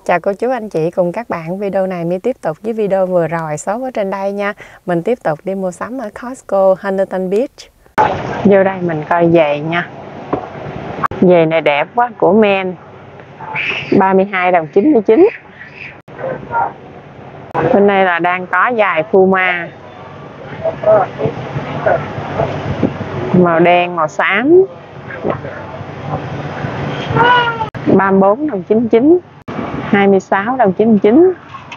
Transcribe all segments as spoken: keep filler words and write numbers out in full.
Chào cô chú anh chị cùng các bạn. Video này Mi tiếp tục với video vừa rồi số ở trên đây nha. Mình tiếp tục đi mua sắm ở Costco Huntington Beach. Vô đây mình coi giày nha. Giày này đẹp quá, của Men, ba mươi hai đồng chín mươi chín. Bên đây là đang có giày Puma màu đen, màu xám, ba mươi bốn đồng chín mươi chín, hai mươi sáu đồng chín mươi chín,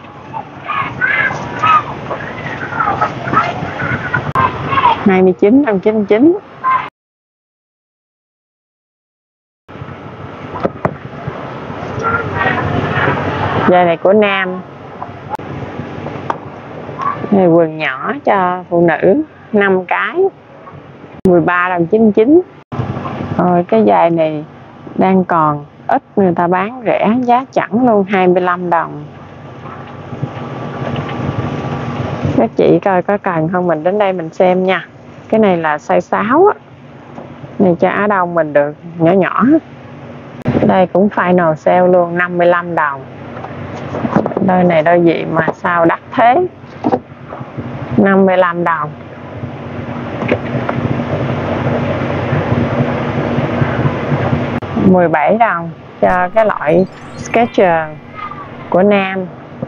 hai mươi chín đồng chín mươi chín. Giày này của Nam. Này quần nhỏ cho phụ nữ năm cái, mười ba đồng chín mươi chín. Rồi cái giày này đang còn ít, người ta bán rẻ giá chẵn luôn, hai mươi lăm đồng. Các chị coi có cần không, mình đến đây mình xem nha. Cái này là size sáu á. Này cho Á Đông mình được nhỏ nhỏ. Đây cũng final sale luôn, năm mươi lăm đồng. Đôi này đôi gì mà sao đắt thế, năm mươi lăm đồng. mười bảy đồng cho cái loại Skechers của Nam.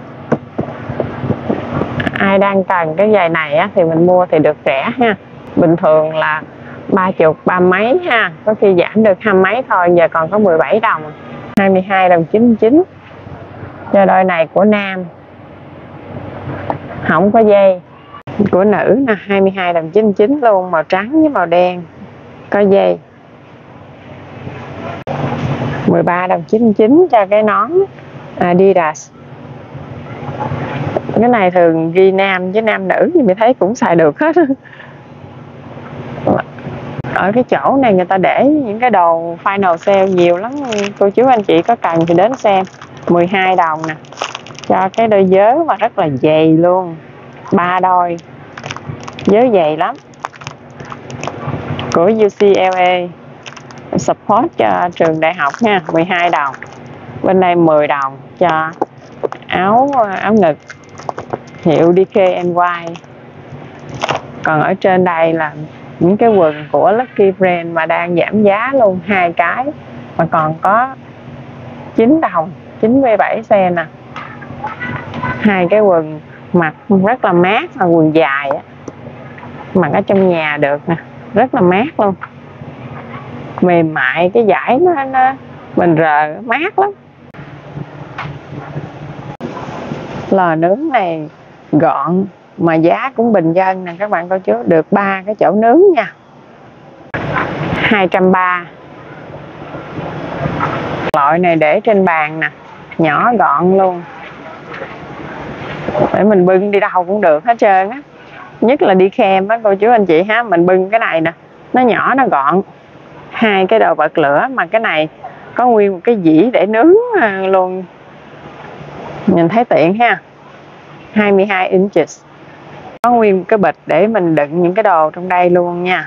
Ai đang cần cái giày này á, thì mình mua thì được rẻ ha. Bình thường là ba chục, ba mấy ha, có khi giảm được hai mấy thôi, giờ còn có mười bảy đồng, hai mươi hai đồng chín mươi chín. Cho đôi này của Nam, không có dây. Của nữ nè, hai mươi hai đồng chín mươi chín luôn, màu trắng với màu đen, có dây, mười ba đồng chín mươi chín cho cái nón Adidas. Cái này thường ghi nam với nam nữ thì mình thấy cũng xài được hết. Ở cái chỗ này người ta để những cái đồ final sale nhiều lắm, cô chú anh chị có cần thì đến xem. Mười hai đồng nè, cho cái đôi vớ mà rất là dày luôn, ba đôi, vớ dày lắm, của u xê lờ a, support cho trường đại học nha, mười hai đồng. Bên đây mười đồng cho áo áo ngực hiệu đê ca en vay. Còn ở trên đây là những cái quần của Lucky Brand mà đang giảm giá luôn, hai cái mà còn có chín đồng chín mươi bảy sen nè. Hai cái quần mặc rất là mát, là quần dài á, mặc ở trong nhà được nè, rất là mát luôn, mềm mại, cái vải nó, nó mình rờ mát lắm. Lò nướng này gọn mà giá cũng bình dân nè các bạn cô chú, được ba cái chỗ nướng nha, hai trăm ba mươi. Loại này để trên bàn nè, nhỏ gọn luôn, để mình bưng đi đâu cũng được hết trơn á. Nhất là đi kem á cô chú anh chị ha, mình bưng cái này nè, nó nhỏ nó gọn, hai cái đồ bật lửa, mà cái này có nguyên một cái dĩ để nướng luôn, nhìn thấy tiện ha. Hai mươi hai inches, có nguyên một cái bịch để mình đựng những cái đồ trong đây luôn nha.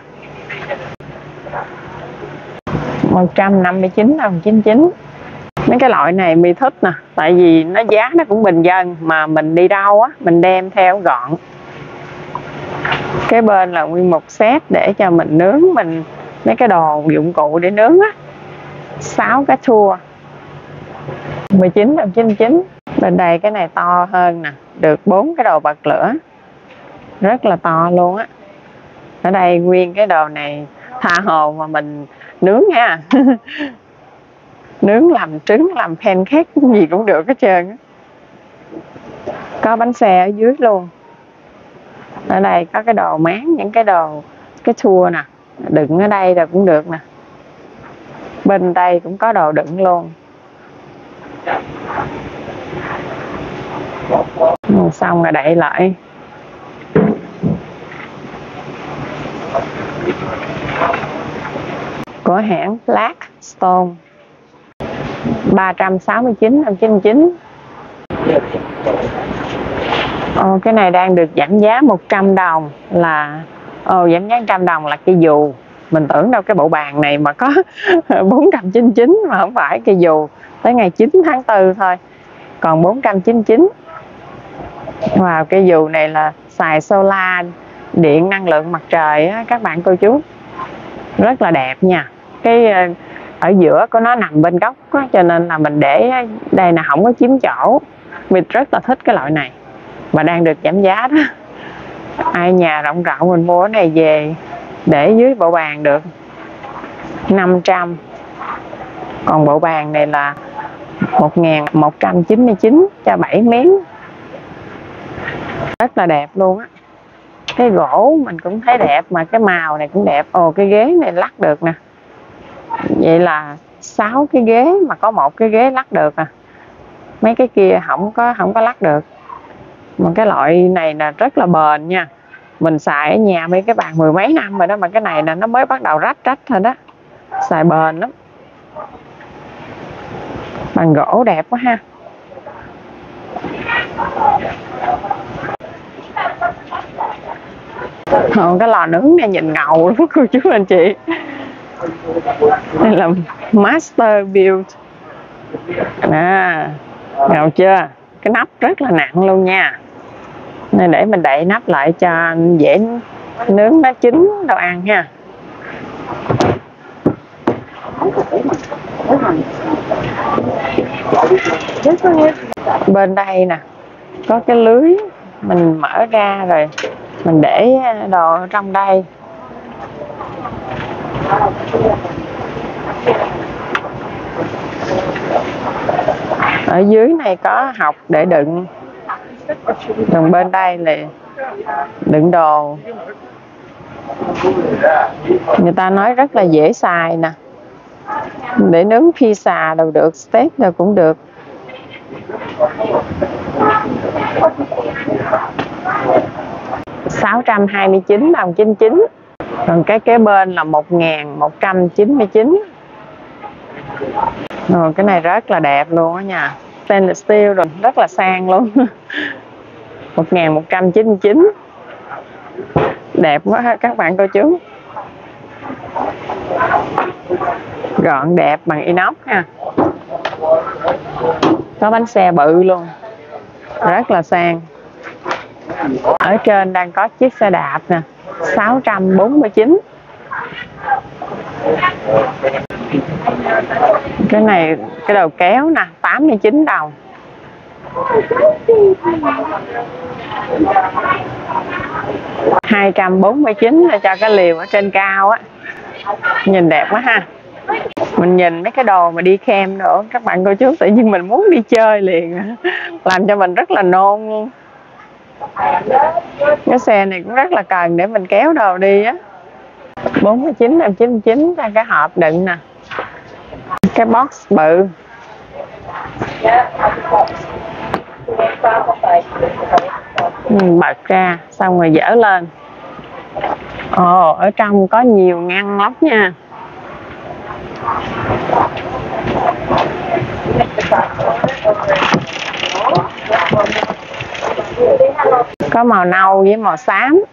Một trăm năm mươi chín đồng chín mươi chín. Mấy cái loại này Mi thích nè, tại vì nó giá nó cũng bình dân, mà mình đi đâu á mình đem theo gọn. Cái bên là nguyên một set để cho mình nướng mình mấy cái đồ dụng cụ để nướng á, sáu cái thua, mười chín đồng chín mươi chín. Bên đây cái này to hơn nè, được bốn cái đồ bật lửa, rất là to luôn á. Ở đây nguyên cái đồ này tha hồ mà mình nướng nha. Nướng làm trứng, làm pancake gì cũng được hết trơn á. Có bánh xe ở dưới luôn. Ở đây có cái đồ máng, những cái đồ cái thua nè, đựng ở đây là cũng được nè. Bên đây cũng có đồ đựng luôn. Xong rồi đậy lại. Của hãng Blackstone, ba trăm sáu mươi chín đồng chín mươi chín. Ồ, cái này đang được giảm giá một trăm đồng, là ồ, giảm giá một trăm đồng là cây dù. Mình tưởng đâu cái bộ bàn này mà có bốn trăm chín mươi chín, mà không phải, cây dù tới ngày chín tháng tư thôi. còn bốn trăm chín mươi chín. Wow, cái dù này là xài solar, điện năng lượng mặt trời á, các bạn cô chú. Rất là đẹp nha. Cái ở giữa của nó nằm bên góc á, cho nên là mình để đây là không có chiếm chỗ. Mình rất là thích cái loại này và đang được giảm giá đó. Ai nhà rộng rộng mình mua cái này về để dưới bộ bàn được năm trăm. Còn bộ bàn này là một nghìn một trăm chín mươi chín cho bảy miếng. Rất là đẹp luôn á. Cái gỗ mình cũng thấy đẹp mà cái màu này cũng đẹp. Ồ, cái ghế này lắc được nè. Vậy là sáu cái ghế mà có một cái ghế lắc được à. Mấy cái kia không có không có lắc được. Mà cái loại này là rất là bền nha. Mình xài ở nhà mấy cái bàn mười mấy năm rồi đó, mà cái này là nó mới bắt đầu rách rách thôi đó. Xài bền lắm. Bàn gỗ đẹp quá ha. Ồ, cái lò nướng này nhìn ngầu lắm cô chú anh chị. Đây là Master Build. À, ngầu chưa? Cái nắp rất là nặng luôn nha. Nên để mình đậy nắp lại cho dễ nướng nó chín đồ ăn ha. Bên đây nè có cái lưới mình mở ra rồi mình để đồ trong đây. Ở dưới này có hộc để đựng. Còn bên đây là đựng đồ. Người ta nói rất là dễ xài nè. Để nướng pizza đâu được, steak đâu cũng được. sáu trăm hai mươi chín đồng chín mươi chín. Còn cái kế bên là một nghìn một trăm chín mươi chín. Rồi, cái này rất là đẹp luôn á nha. Stainless steel rồi, rất là sang luôn. một nghìn một trăm chín mươi chín. Đẹp quá các bạn cô chú. Gọn đẹp bằng inox ha. Có bánh xe bự luôn. Rất là sang. Ở trên đang có chiếc xe đạp nè, sáu trăm bốn mươi chín. Cái này cái đầu kéo nè, tám mươi chín đồng. hai trăm bốn mươi chín là cho cái liều ở trên cao á. Nhìn đẹp quá ha. Mình nhìn mấy cái đồ mà đi chem nữa các bạn cô chú, tự nhiên mình muốn đi chơi liền. Làm cho mình rất là nôn luôn. Cái xe này cũng rất là cần để mình kéo đồ đi á. bốn mươi chín đồng chín mươi chín cho cái hộp đựng nè. Cái box bự. Mình bật ra xong rồi dỡ lên. Ồ, ở trong có nhiều ngăn lắm nha. Có màu nâu với màu xám.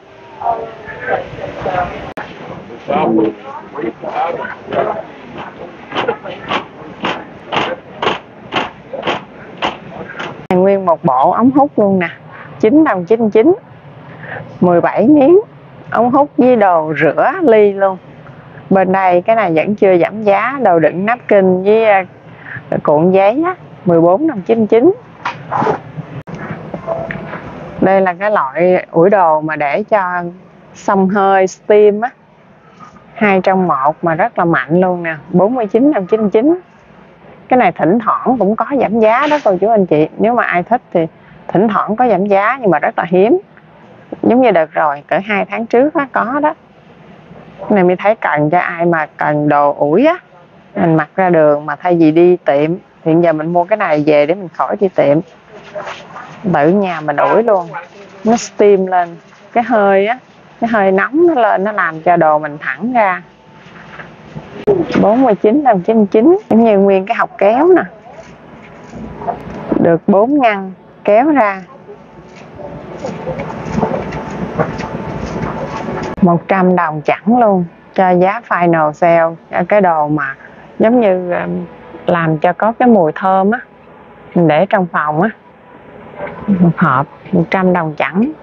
Nguyên một bộ ống hút luôn nè, chín đồng chín mươi chín. mười bảy miếng ống hút với đồ rửa ly luôn. Bên đây cái này vẫn chưa giảm giá. Đồ đựng napkin với cuộn giấy á, mười bốn đồng chín mươi chín. Đây là cái loại ủi đồ mà để cho xông hơi steam á, hai trong một mà rất là mạnh luôn nè, bốn mươi chín đồng chín mươi chín. Cái này thỉnh thoảng cũng có giảm giá đó cô chú anh chị. Nếu mà ai thích thì thỉnh thoảng có giảm giá nhưng mà rất là hiếm. Giống như đợt rồi, cỡ hai tháng trước á, có đó. Cái này mới thấy cần cho ai mà cần đồ ủi á, mình mặc ra đường mà thay vì đi tiệm. Hiện giờ mình mua cái này về để mình khỏi đi tiệm, tự nhà mình ủi luôn. Nó steam lên cái hơi á, cái hơi nóng nó lên, nó làm cho đồ mình thẳng ra. bốn mươi chín đồng chín mươi chín. Giống như nguyên cái hộc kéo nè, được bốn ngăn kéo ra. một trăm đồng chẳng luôn cho giá final sale. Cái đồ mà giống như làm cho có cái mùi thơm á, mình để trong phòng á, một hộp một trăm đồng chẳng.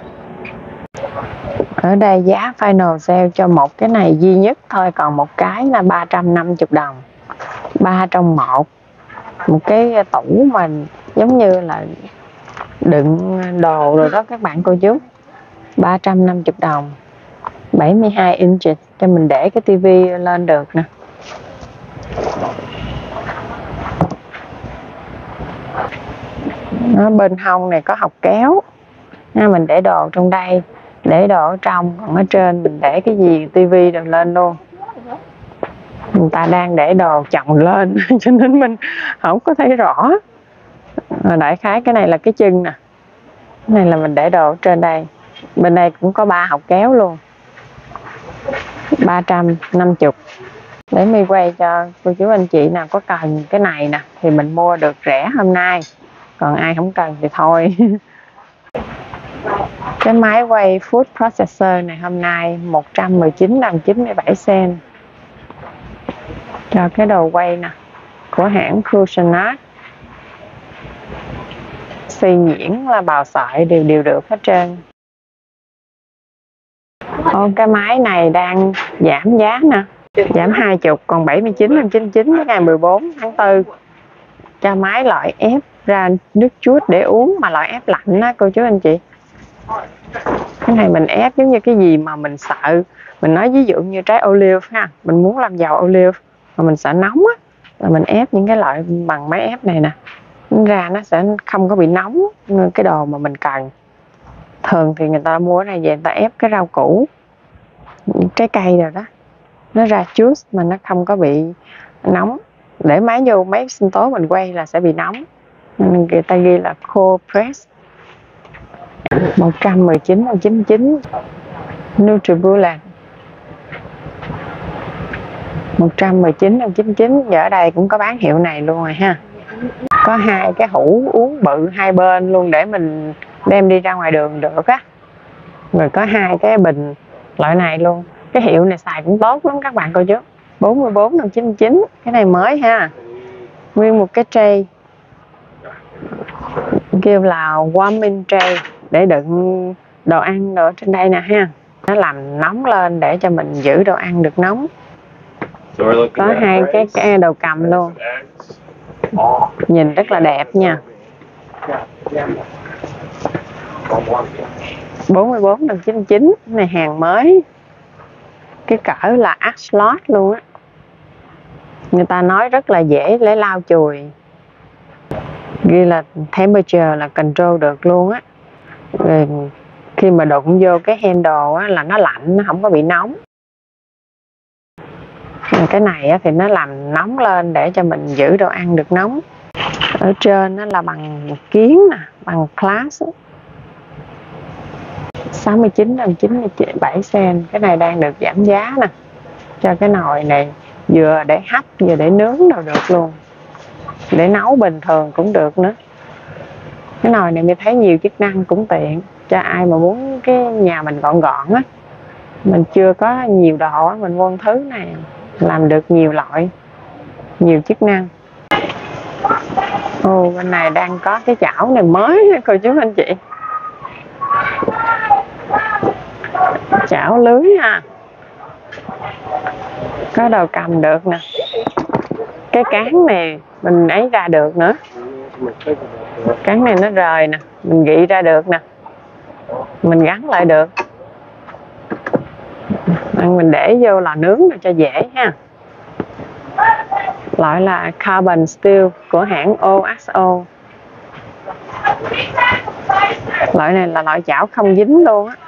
Ở đây giá final sale cho một cái này duy nhất thôi, còn một cái là ba trăm năm mươi đồng, ba trong một. Một cái tủ mình giống như là đựng đồ rồi đó các bạn cô chú, ba trăm năm mươi đồng, bảy mươi hai inch cho mình để cái tivi lên được nè. Ở bên hông này có hộc kéo, mình để đồ trong đây, để đồ ở trong, còn ở trên mình để cái gì tivi rồi lên luôn. Người ta đang để đồ chồng lên cho nên mình không có thấy rõ. Đại khái cái này là cái chân nè, cái này là mình để đồ ở trên đây. Bên đây cũng có ba hộc kéo luôn, ba trăm năm mươi. Để mi quay cho cô chú anh chị nào có cần cái này nè thì mình mua được rẻ hôm nay, còn ai không cần thì thôi. Cái máy quay Food Processor này hôm nay một trăm mười chín đồng chín mươi bảy cent cho cái đồ quay nè, của hãng Cuisinart. Xi nhuyễn là bào sợi đều đều được hết trơn. Ô, cái máy này đang giảm giá nè, giảm hai mươi còn bảy mươi chín đồng chín mươi chín cái ngày mười bốn tháng tư. Cho máy loại ép ra nước chuốt để uống mà loại ép lạnh á cô chú anh chị. Cái này mình ép giống như cái gì mà mình sợ, mình nói ví dụ như trái olive ha, mình muốn làm dầu olive mà mình sợ nóng á, là mình ép những cái loại bằng máy ép này nè, nó ra nó sẽ không có bị nóng cái đồ mà mình cần. Thường thì người ta mua cái này về người ta ép cái rau củ, trái cây rồi đó, nó ra juice mà nó không có bị nóng. Để máy vô máy sinh tố mình quay là sẽ bị nóng, người ta ghi là cold press. Một trăm mười chín đồng chín mươi chín. Nutribullet một trăm mười chín đồng chín mươi chín. Giờ ở đây cũng có bán hiệu này luôn rồi ha. Có hai cái hũ uống bự hai bên luôn để mình đem đi ra ngoài đường được á. Rồi có hai cái bình loại này luôn. Cái hiệu này xài cũng tốt lắm các bạn cô chú. bốn mươi bốn đồng chín mươi chín. Cái này mới ha. Nguyên một cái tray, kêu là warming tray, để đựng đồ ăn ở trên đây nè ha. Nó làm nóng lên để cho mình giữ đồ ăn được nóng. Có hai cái, cái đầu cầm luôn, nhìn rất là đẹp nha. bốn mươi bốn đồng chín mươi chín. Cái này hàng mới, cái cỡ là Axolot luôn á. Người ta nói rất là dễ để lau chùi, ghi là temperature là control được luôn á. Rồi khi mà đụng vô cái handle á là nó lạnh, nó không có bị nóng. Cái này á thì nó làm nóng lên để cho mình giữ đồ ăn được nóng. Ở trên nó là bằng kiến nè, bằng glass á. sáu mươi chín đồng chín mươi bảy cent. Cái này đang được giảm giá nè, cho cái nồi này vừa để hấp vừa để nướng đâu được luôn, để nấu bình thường cũng được nữa. Cái nồi này mình thấy nhiều chức năng cũng tiện cho ai mà muốn cái nhà mình gọn gọn á, mình chưa có nhiều đồ á, mình mua thứ này làm được nhiều loại, nhiều chức năng. Ồ, bên này đang có cái chảo này mới nha cô chú anh chị, chảo lưới ha, có đầu cầm được nè. Cái cán này mình ấy ra được nữa, cán này nó rời nè, mình gị ra được nè, mình gắn lại được. Mình để vô lò nướng cho dễ ha. Loại là carbon steel của hãng o ét o. Loại này là loại chảo không dính luôn á.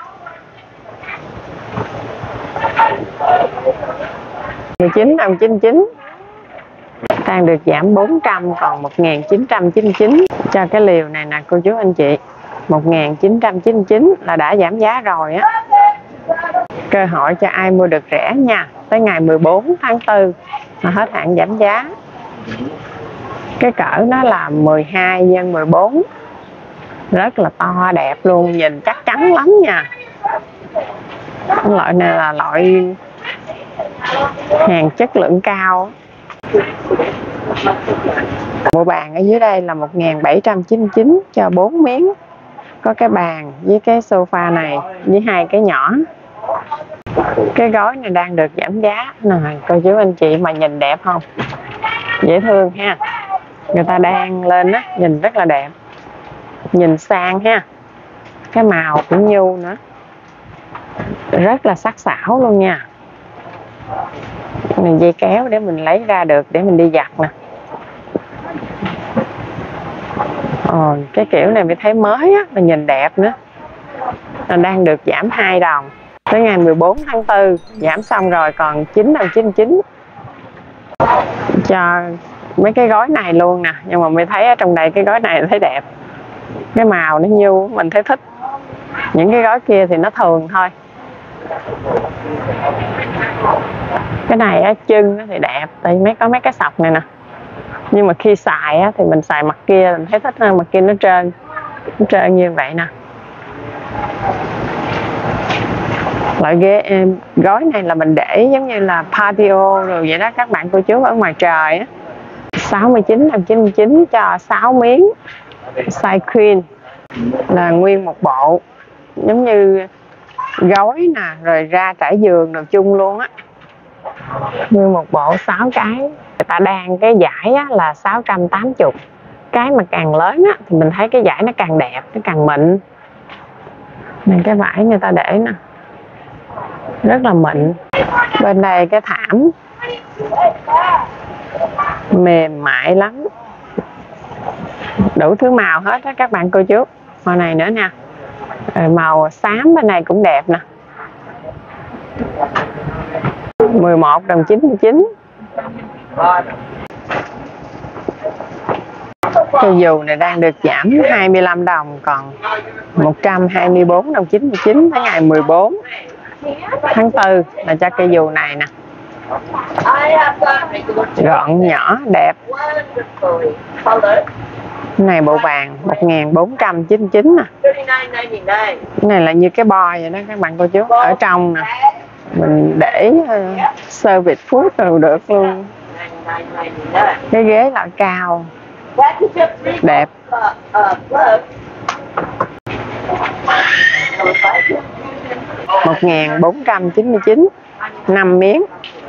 mười chín đồng chín mươi chín. Đang được giảm bốn trăm còn một nghìn chín trăm chín mươi chín. Cho cái liều này nè cô chú anh chị, một nghìn chín trăm chín mươi chín là đã giảm giá rồi á. Cơ hội cho ai mua được rẻ nha, tới ngày mười bốn tháng tư là hết hạn giảm giá. Cái cỡ nó là mười hai nhân mười bốn, rất là to đẹp luôn, nhìn chắc chắn lắm nha. Loại này là loại hàng chất lượng cao. Bộ bàn ở dưới đây là một nghìn bảy trăm chín mươi chín cho bốn miếng. Có cái bàn với cái sofa này với hai cái nhỏ. Cái gói này đang được giảm giá nè, cô chú anh chị mà nhìn đẹp không? Dễ thương ha. Người ta đang lên á, nhìn rất là đẹp. Nhìn sang ha. Cái màu cũng nhu nữa. Rất là sắc sảo luôn nha. Này dây kéo để mình lấy ra được để mình đi giặt nè. Ồ, cái kiểu này mới thấy mới á, mà nhìn đẹp nữa. Đang được giảm hai đồng. Tới ngày mười bốn tháng tư giảm xong rồi còn chín đồng chín mươi chín cho mấy cái gói này luôn nè. Nhưng mà mình thấy ở trong đây cái gói này thấy đẹp, cái màu nó nhu mình thấy thích. Những cái gói kia thì nó thường thôi. Cái này á, chân thì đẹp tại mấy có mấy cái sọc này nè, nhưng mà khi xài á, thì mình xài mặt kia mình thấy thích hơn, mặt kia nó trơn nó trơn như vậy nè. Loại ghế em gói này là mình để giống như là patio rồi vậy đó các bạn cô chú ở ngoài trời á. Sáu mươi chín đồng chín mươi chín cho sáu miếng size queen, là nguyên một bộ giống như gối nè, rồi ra trải giường đồ chung luôn á. Nguyên một bộ sáu cái. Người ta đang cái giải á, là sáu trăm tám mươi. Cái mà càng lớn á, thì mình thấy cái giải nó càng đẹp, nó càng mịn. Này cái vải người ta để nè, rất là mịn. Bên đây cái thảm mềm mại lắm, đủ thứ màu hết á các bạn cô chú. Màu này nữa nè, rồi màu xám bên này cũng đẹp nè. Mười một đồng chín mươi chín. Cái dù này đang được giảm hai mươi lăm đồng, còn một trăm hai mươi bốn đồng chín mươi chín tới ngày mười bốn tháng tư là cho cây dù này nè. Gọn nhỏ đẹp. Cái này bộ vàng một nghìn bốn trăm chín mươi chín nè. Cái này là như cái bo vậy đó các bạn cô chú. Ở trong nè mình để uh, service food rồi được luôn. Cái ghế loại cao đẹp. Một nghìn bốn trăm chín mươi chín, năm miếng.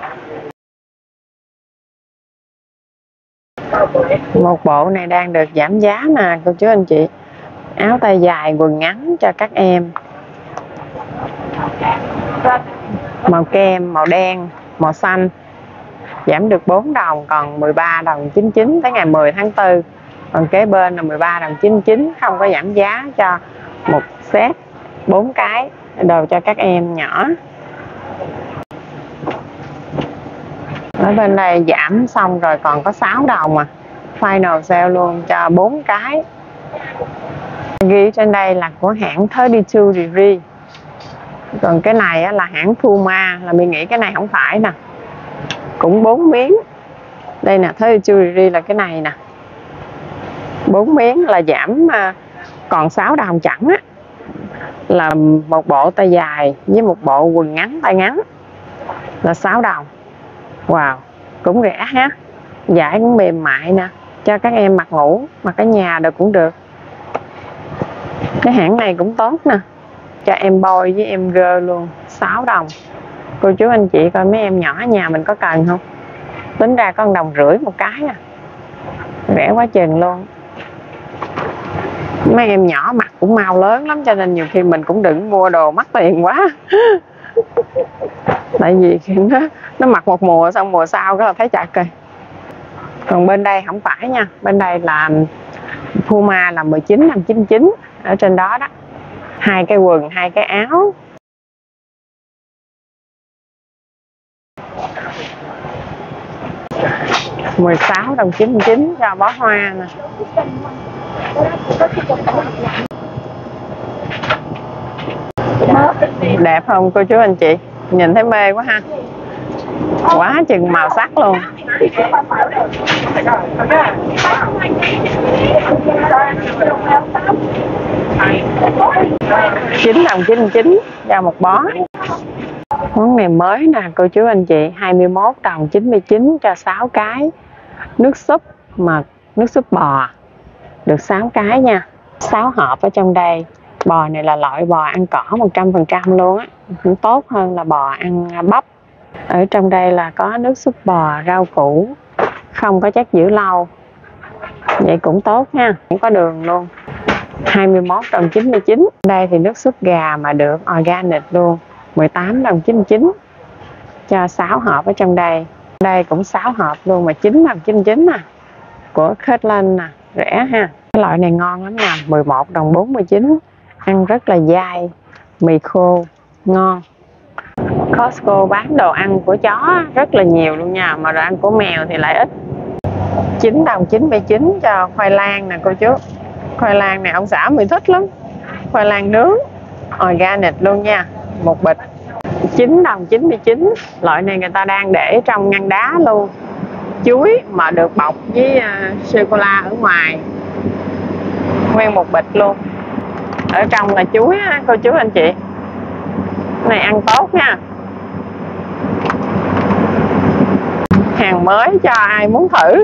Một bộ này đang được giảm giá nè cô chú anh chị. Áo tay dài quần ngắn cho các em, màu kem, màu đen, màu xanh, giảm được bốn đồng, còn mười ba đồng chín mươi chín tới ngày mười tháng tư. Còn kế bên là mười ba đồng chín mươi chín, không có giảm giá cho một set bốn cái đồ cho các em nhỏ. Ở bên đây giảm xong rồi còn có sáu đồng à. Final sale luôn cho bốn cái. Ghi trên đây là của hãng ba mươi hai degree. Còn cái này là hãng Puma, là mình nghĩ cái này không phải nè. Cũng bốn miếng. Đây nè, ba mươi hai degree là cái này nè. bốn miếng là giảm còn sáu đồng chẳng á. Là một bộ tay dài với một bộ quần ngắn tay ngắn là sáu đồng. Wow, cũng rẻ ha. Vải cũng mềm mại nè, cho các em mặc ngủ, mặc ở nhà được cũng được. Cái hãng này cũng tốt nè, cho em boy với em girl luôn, sáu đồng. Cô chú anh chị coi mấy em nhỏ ở nhà mình có cần không? Tính ra có một đồng rưỡi một cái à. Rẻ quá chừng luôn. Mấy em nhỏ mặc cũng mau lớn lắm, cho nên nhiều khi mình cũng đừng mua đồ mắc tiền quá. Tại vì nó, nó mặc một mùa xong mùa sau cái là thấy chặt rồi. Còn bên đây không phải nha, bên đây là Puma là mười chín đồng chín mươi chín ở trên đó đó. Hai cái quần, hai cái áo. mười sáu đồng chín mươi chín cho bó hoa nè. Đẹp không cô chú anh chị? Nhìn thấy mê quá ha. Quá chừng màu sắc luôn. chín đồng chín mươi chín cho một bó. Món này mới nè cô chú anh chị, hai mươi mốt đồng chín mươi chín cho sáu cái. nước súp mà nước súp bò được sáu cái nha, sáu hộp ở trong đây. Bò này là loại bò ăn cỏ một trăm phần trăm luôn á, cũng tốt hơn là bò ăn bắp. Ở trong đây là có nước súp bò, rau củ, không có chất giữ lâu, vậy cũng tốt nha, cũng có đường luôn. Hai mươi mốt đồng chín mươi chín. Đây thì nước súp gà mà được organic luôn, mười tám đồng chín mươi chín, cho sáu hộp ở trong đây. Đây cũng sáu hộp luôn mà chín đồng chín mươi chín nè, của Kirkland nè, rẻ ha. Cái loại này ngon lắm nè, mười một đồng bốn mươi chín, ăn rất là dai, mì khô ngon. Costco bán đồ ăn của chó rất là nhiều luôn nha, mà đồ ăn của mèo thì lại ít. Chín đồng chín mươi chín cho khoai lang nè cô chú. Khoai lang này ông xã mình thích lắm, khoai lang nướng organic luôn nha, một bịch chín đồng chín mươi chín. Loại này người ta đang để trong ngăn đá luôn. Chuối mà được bọc với uh, sô-cô-la ở ngoài, nguyên một bịch luôn. Ở trong là chuối á, cô chú anh chị. Cái này ăn tốt nha, hàng mới cho ai muốn thử.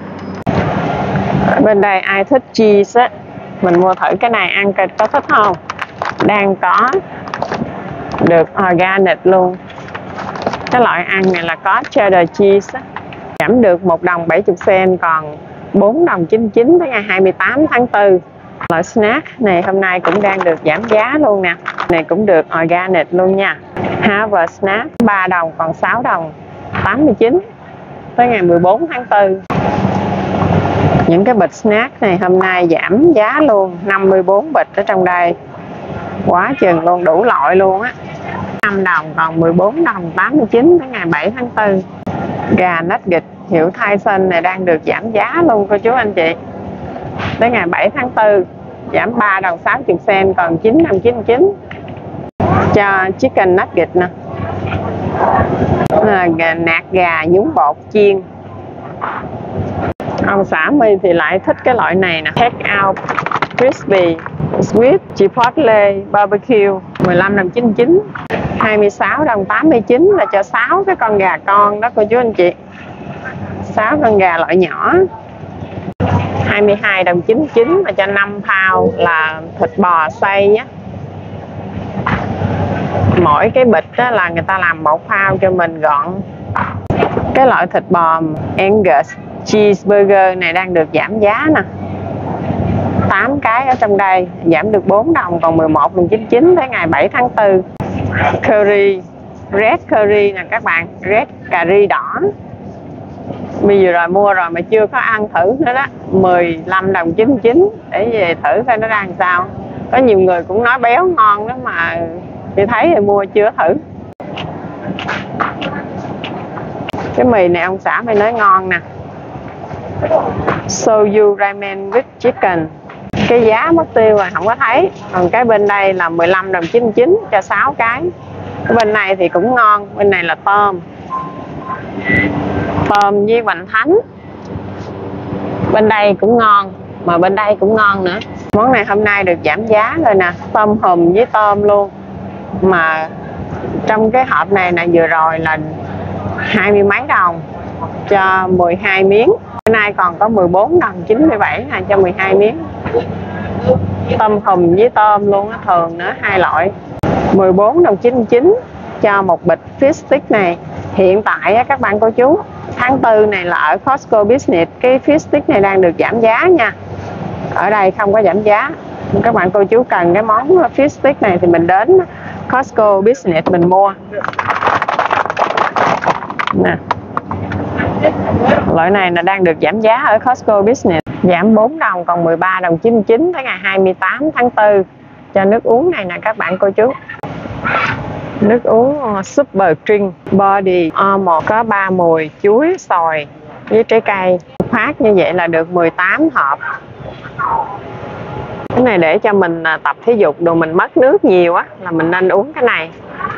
Ở bên đây ai thích cheese á, mình mua thử cái này ăn coi có thích không. Đang có được organic luôn. Cái loại ăn này là có cheddar cheese á, giảm được một đồng bảy mươi cent, còn bốn đồng chín mươi chín tới ngày hai mươi tám tháng tư. Loại snack này hôm nay cũng đang được giảm giá luôn nè. Này cũng được organic luôn nha. Harvard snack ba đồng còn sáu đồng tám mươi chín tới ngày mười bốn tháng tư. Những cái bịch snack này hôm nay giảm giá luôn, năm mươi bốn bịch ở trong đây. Quá chừng luôn, đủ loại luôn á. năm đồng còn mười bốn đồng tám mươi chín tới ngày bảy tháng tư. Gà nugget hiệu Tyson này đang được giảm giá luôn cô chú anh chị. Tới ngày bảy tháng tư giảm ba đồng sáu mươi cent, còn chín đồng chín mươi chín. Cho chicken nugget nè. À, gà, nạc gà nhúng bột chiên. Ông xã My thì lại thích cái loại này nè, take out crispy sweet chipotle barbecue, mười lăm đồng chín mươi chín. Hai mươi sáu đồng tám mươi chín là cho sáu cái con gà con đó cô chú anh chị, sáu con gà loại nhỏ. Hai mươi hai đồng chín mươi chín là cho năm pound là thịt bò xay á. Mỗi cái bịch đó là người ta làm một pound cho mình gọn. Cái loại thịt bò Angus cheeseburger này đang được giảm giá nè, tám cái ở trong đây, giảm được bốn đồng còn mười một đồng chín mươi chín tới ngày bảy tháng tư. Curry, red curry nè các bạn, red cà ri đỏ. Bây giờ rồi mua rồi mà chưa có ăn thử nữa đó, mười lăm đồng chín mươi chín, để về thử coi nó ra làm sao. Có nhiều người cũng nói béo ngon đó mà chị thấy thì mua chưa thử. Cái mì này ông xã mày nói ngon nè, Soyu ramen with chicken. Cái giá mất tiêu rồi không có thấy. Còn cái bên đây là mười lăm đồng chín mươi chín cho sáu cái. Cái bên này thì cũng ngon, bên này là tôm, tôm với hoành thánh. Bên đây cũng ngon, mà bên đây cũng ngon nữa. Món này hôm nay được giảm giá rồi nè, tôm hùm với tôm luôn. Mà trong cái hộp này nè, vừa rồi là hai mươi mấy đồng cho mười hai miếng. Cái nay còn có mười bốn đồng chín mươi bảy này cho mười hai miếng. Tôm hùm với tôm luôn á, thường nữa, hai loại. mười bốn đồng chín mươi chín cho một bịch fish stick này. Hiện tại á, các bạn cô chú, tháng tư này là ở Costco Business cái fish stick này đang được giảm giá nha. Ở đây không có giảm giá. Các bạn cô chú cần cái món fish stick này thì mình đến Costco Business mình mua nè. Loại này là đang được giảm giá ở Costco Business, giảm bốn đồng còn mười ba đồng chín mươi chín tới ngày hai mươi tám tháng tư. Cho nước uống này nè các bạn cô chú, nước uống Super Drink Body Armor có ba mùi chuối, xoài với trái cây. Phát như vậy là được mười tám hộp. Cái này để cho mình tập thể dục đồ, mình mất nước nhiều á là mình nên uống cái này.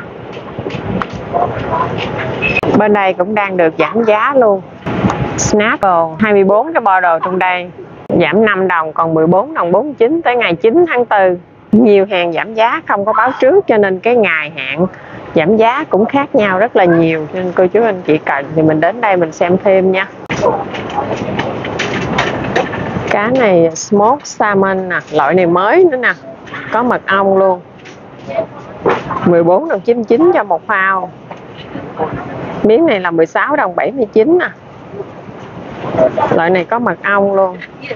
Bên đây cũng đang được giảm giá luôn. Snapple hai mươi bốn cái bo đồ trong đây giảm năm đồng còn mười bốn đồng bốn mươi chín tới ngày chín tháng tư. Nhiều hàng giảm giá không có báo trước, cho nên cái ngày hạn giảm giá cũng khác nhau rất là nhiều. Nên cô chú anh chị cần thì mình đến đây mình xem thêm nha. Cá này smoked salmon nè, loại này mới nữa nè, có mật ong luôn. mười bốn đồng chín mươi chín cho một phao. Miếng này là mười sáu đồng bảy mươi chín nè. Loại này có mật ong luôn.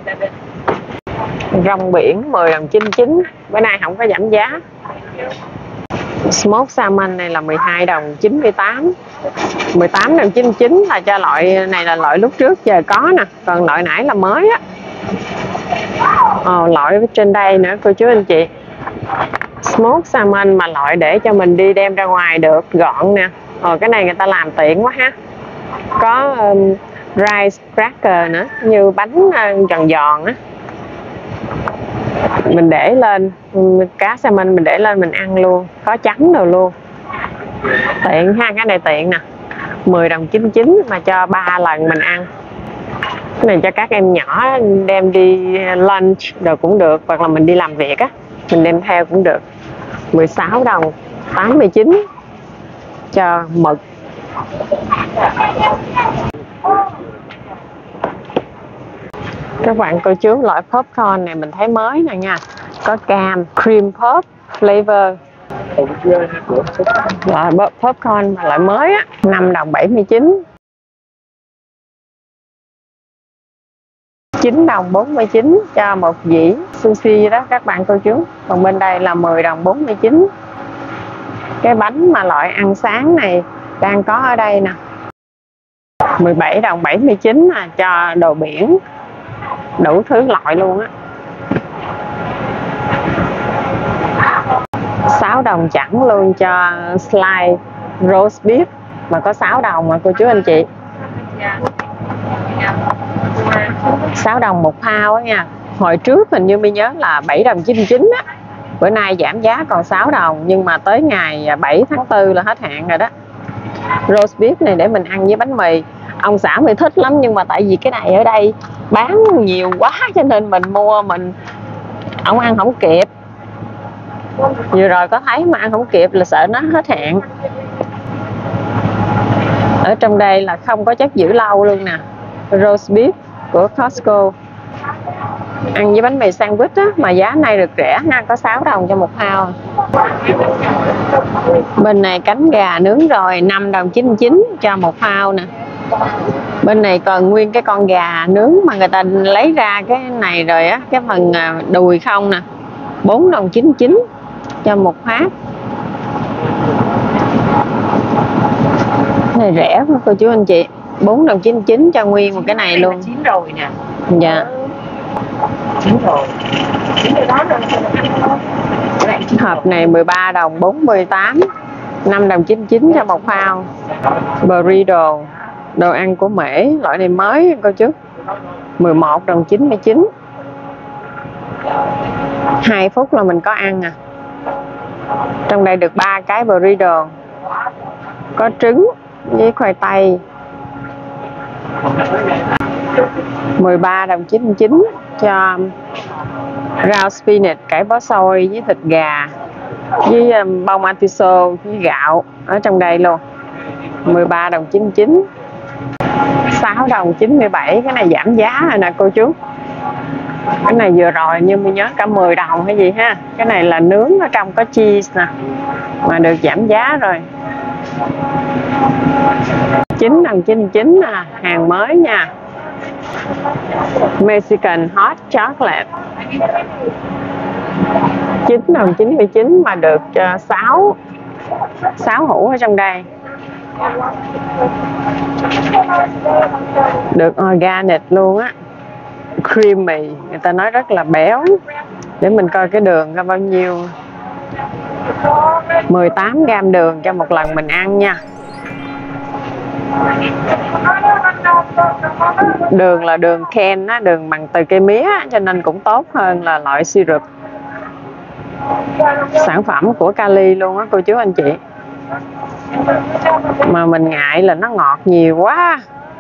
Rong biển mười đồng chín mươi chín, bữa nay không có giảm giá. Smoked salmon này là mười hai đồng chín mươi tám. mười tám đồng chín mươi chín là cho loại này, là loại lúc trước giờ có nè, còn loại nãy là mới á. Ờ, loại trên đây nữa cô chú anh chị. Smoked salmon mà loại để cho mình đi đem ra ngoài được, gọn nè. Ờ, cái này người ta làm tiện quá ha. Có um, rice cracker nữa, như bánh uh, giòn giòn á. Mình để lên, cá salmon mình để lên mình ăn luôn, có chấm rồi luôn. Tiện ha, cái này tiện nè. mười đồng chín mươi chín mà cho ba lần mình ăn. Cái này cho các em nhỏ đem đi lunch rồi cũng được, hoặc là mình đi làm việc á, mình đem theo cũng được. mười sáu đồng tám mươi chín cho mực. Các bạn cô chú, loại popcorn này mình thấy mới nè nha. Có cam, cream pop flavor. Loại popcorn mà loại mới á, năm đồng bảy mươi chín. chín đồng bốn mươi chín cho một dĩ sushi đó các bạn cô chú. Còn bên đây là mười đồng bốn mươi chín. Cái bánh mà loại ăn sáng này đang có ở đây nè, mười bảy đồng bảy mươi chín là cho đồ biển, đủ thứ loại luôn á. sáu đồng chẳng luôn cho slice roast beef, mà có sáu đồng mà cô chú anh chị. sáu đồng một phao á nha. Hồi trước hình như mình nhớ là bảy đồng chín mươi chín á. Bữa nay giảm giá còn sáu đồng, nhưng mà tới ngày bảy tháng tư là hết hạn rồi đó. Roast beef này để mình ăn với bánh mì. Ông xã mình thích lắm, nhưng mà tại vì cái này ở đây bán nhiều quá cho nên mình mua, mình ông ăn không kịp. Vừa rồi có thấy mà ăn không kịp là sợ nó hết hạn. Ở trong đây là không có chất giữ lâu luôn nè. Roast beef của Costco, ăn với bánh mì sandwich á, mà giá này được rẻ ha, có sáu đồng cho một phao. Bên này cánh gà nướng rồi, năm đồng chín mươi chín cho một phao nè. Bên này còn nguyên cái con gà nướng mà người ta lấy ra cái này rồi á, cái phần đùi không nè, bốn đồng chín mươi chín cho một phát. Cái này rẻ quá cô chú anh chị, bốn đồng chín mươi chín cho nguyên một cái này luôn. Chín rồi nè. Dạ. Chín rồi. Chín rồi đó rồi. Hộp này mười ba đồng bốn mươi tám, năm đồng chín mươi chín cho một phao. Burrito, đồ ăn của Mễ, loại này mới cô chú, mười một đồng chín mươi chín. hai phút là mình có ăn à. Trong đây được ba cái burrito, có trứng với khoai tây. mười ba đồng chín mươi chín cho rau spinach, cải bó xôi với thịt gà, với bông atiso với gạo ở trong đây luôn. mười ba đồng chín mươi chín. sáu đồng chín mươi bảy. Cái này giảm giá rồi nè cô chú. Cái này vừa rồi nhưng mình nhớ cả mười đồng hay gì ha. Cái này là nướng ở trong có cheese nè, mà được giảm giá rồi. chín đồng chín mươi chín à, hàng mới nha. Mexican hot chocolate, chín đồng chín mươi chín mà được uh, sáu sáu hũ ở trong đây. Được organic luôn á, creamy, người ta nói rất là béo. Để mình coi cái đường có bao nhiêu. mười tám gam đường cho một lần mình ăn nha. Đường là đường Ken á, đường bằng từ cây mía á, cho nên cũng tốt hơn là loại syrup. Sản phẩm của Cali luôn á cô chú anh chị. Mà mình ngại là nó ngọt nhiều quá.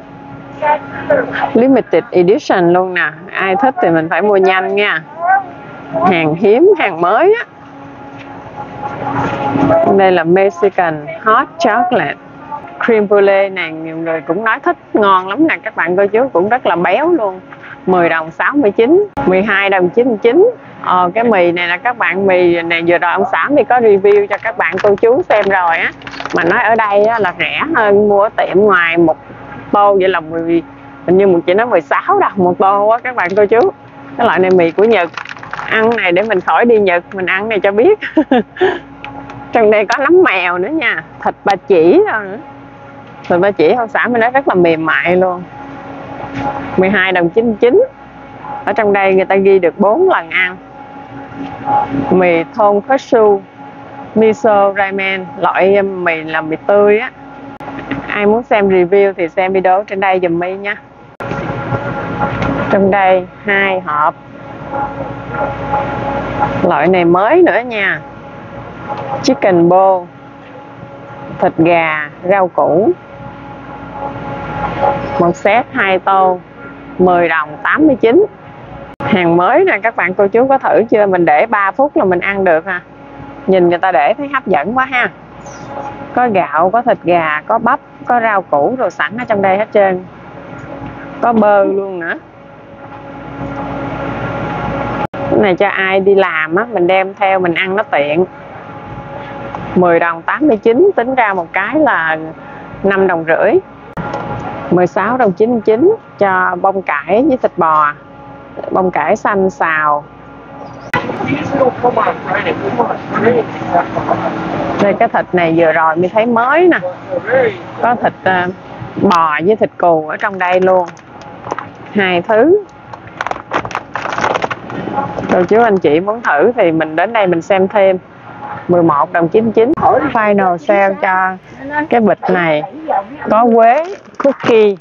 Limited edition luôn nè, ai thích thì mình phải mua nhanh nha. Hàng hiếm, hàng mới á. Đây là Mexican hot chocolate. cream brulee này nhiều người cũng nói thích, ngon lắm nè các bạn cô chú, cũng rất là béo luôn. Mười đồng sáu mươi chín, mười hai đồng chín mươi chín. Ờ, cái mì này là các bạn, mì này vừa rồi ông Sảm thì có review cho các bạn cô chú xem rồi á, mà nói ở đây á, là rẻ hơn mua ở tiệm ngoài một tô, vậy là mười, hình như một chị nói mười sáu đồng một tô á các bạn cô chú. Cái loại này mì của Nhật, ăn này để mình khỏi đi Nhật mình ăn này cho biết. Trong đây có nấm mèo nữa nha, thịt ba chỉ thôi nữa. Thịt ba chỉ ông Sảm mới nói rất là mềm mại luôn. Mười hai đồng chín mươi chín. Ở trong đây người ta ghi được bốn lần ăn. Mì tonkatsu miso ramen, loại mì là mì tươi á. Ai muốn xem review thì xem video trên đây dùm My nha. Trong đây hai hộp. Loại này mới nữa nha. Chicken bowl, thịt gà, rau củ. Một set hai tô, mười đồng tám mươi chín. Hàng mới nè các bạn cô chú, có thử chưa? Mình để ba phút là mình ăn được ha. Nhìn người ta để thấy hấp dẫn quá ha. Có gạo, có thịt gà, có bắp, có rau củ rồi sẵn ở trong đây hết trơn. Có bơ luôn nữa. Cái này cho ai đi làm á, mình đem theo mình ăn nó tiện. Mười đồng tám mươi chín, tính ra một cái là năm đồng rưỡi. Mười sáu đồng chín mươi chín cho bông cải với thịt bò. Bông cải xanh xào. Đây cái thịt này vừa rồi mình thấy mới nè. Có thịt uh, bò với thịt cừu ở trong đây luôn. Hai thứ. Cô chú anh chị muốn thử thì mình đến đây mình xem thêm. Mười một đồng chín mươi chín. Final sale cho cái bịch này. Có quế cookie,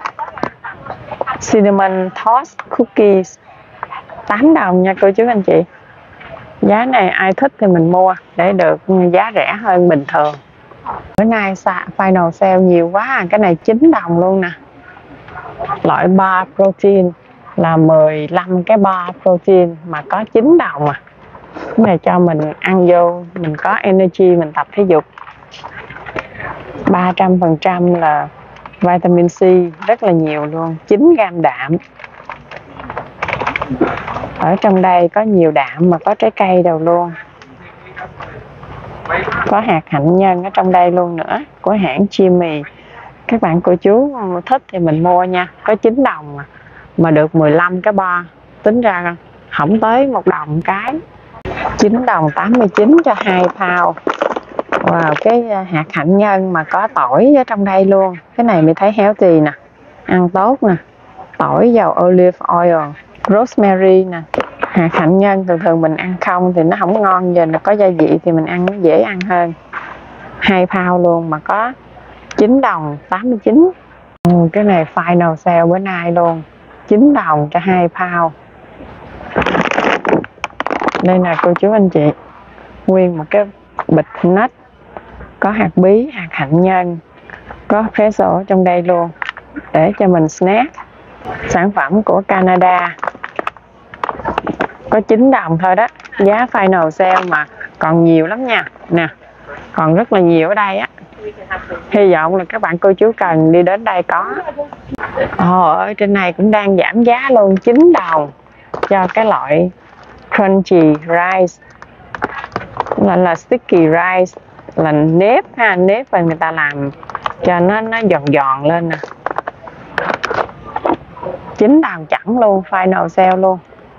cinnamon toast cookies, tám đồng nha cô chú anh chị. Giá này ai thích thì mình mua để được giá rẻ hơn bình thường. Bữa nay final sale nhiều quá. Cái này chín đồng luôn nè. Loại bar protein là mười lăm cái bar protein mà có chín đồng à. Cái này cho mình ăn vô, mình có energy, mình tập thể dục. Ba trăm phần trăm là vitamin C, rất là nhiều luôn. Chín gam đạm. Ở trong đây có nhiều đạm mà có trái cây đâu luôn. Có hạt hạnh nhân ở trong đây luôn nữa, của hãng Jimmy. Các bạn cô chú thích thì mình mua nha. Có chín đồng mà, mà được mười lăm cái bo. Tính ra không tới một đồng cái. Chín đồng tám mươi chín cho hai pound. Wow, cái hạt hạnh nhân mà có tỏi ở trong đây luôn. Cái này mình thấy healthy nè, ăn tốt nè. Tỏi, dầu olive oil, rosemary nè. Hạt hạnh nhân thường thường mình ăn không thì nó không ngon, giờ nó có gia vị thì mình ăn nó dễ ăn hơn. Hai pound luôn mà có chín đồng tám mươi chín. Ừ, cái này final sale bữa nay luôn. chín đồng cho hai pound. Đây nè cô chú anh chị, nguyên một cái bịch nut. Có hạt bí, hạt hạnh nhân, có pretzel ở trong đây luôn để cho mình snack. Sản phẩm của Canada. Có chín đồng thôi đó. Giá final sale mà còn nhiều lắm nha. Nè, còn rất là nhiều ở đây á. Hy vọng là các bạn cô chú cần đi đến đây có. Ồ, ở trên này cũng đang giảm giá luôn. Chín đồng cho cái loại crunchy rice, là, là sticky rice, là nếp ha, nếp và người ta làm cho nó nó giòn giòn lên nè. Chín đồng chẳng luôn, final sale luôn.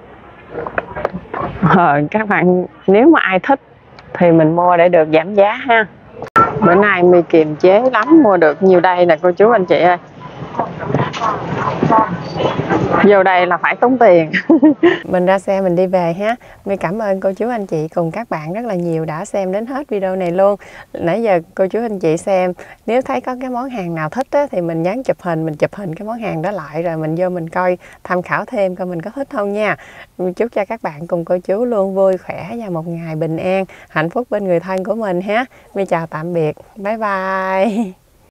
Ờ, các bạn nếu mà ai thích thì mình mua để được giảm giá ha. Bữa nay My kiềm chế lắm mua được nhiều đây nè cô chú anh chị ơi. Vô đây là phải tốn tiền. Mình ra xe mình đi về ha. My cảm ơn cô chú anh chị cùng các bạn rất là nhiều đã xem đến hết video này luôn. Nãy giờ cô chú anh chị xem, nếu thấy có cái món hàng nào thích á, thì mình nhắn chụp hình, mình chụp hình cái món hàng đó lại rồi mình vô mình coi tham khảo thêm coi mình có thích không nha. Chúc cho các bạn cùng cô chú luôn vui khỏe và một ngày bình an, hạnh phúc bên người thân của mình ha. My chào tạm biệt. Bye bye.